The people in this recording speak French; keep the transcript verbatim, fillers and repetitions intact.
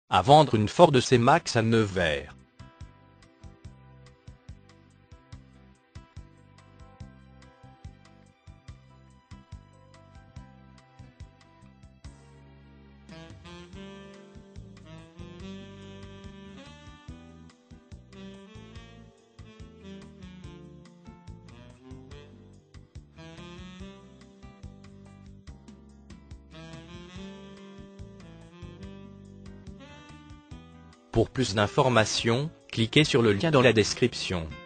À vendre une Ford C-Max à Nevers. Pour plus d'informations, cliquez sur le lien dans la description.